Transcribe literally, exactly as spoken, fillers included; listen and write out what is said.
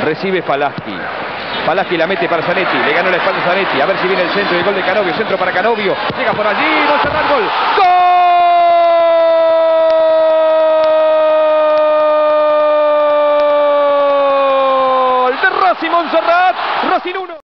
Recibe Falaschi. Falaschi la mete para Zanetti. Le ganó la espalda a Zanetti. A ver si viene el centro y el gol de Canovio. Centro para Canovio. Llega por allí. Monserrat, gol. ¡Gol! De Rossi, Monserrat. Rossi uno.